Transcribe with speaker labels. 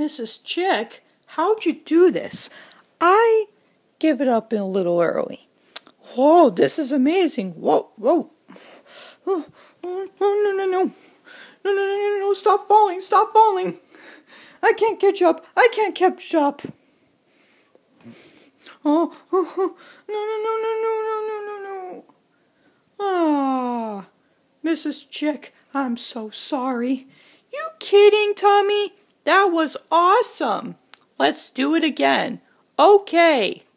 Speaker 1: Mrs. Chick, how'd you do this? I give it up a little early. Whoa, this is amazing. Whoa, whoa. Oh, no, no, no, no. No, no, no, no, no, stop falling, stop falling. I can't catch up, I can't catch up. Oh, oh, oh, no, no, no, no, no, no, no, no. Ah, Mrs. Chick, I'm so sorry. You kidding, Tommy? That was awesome. Let's do it again. Okay.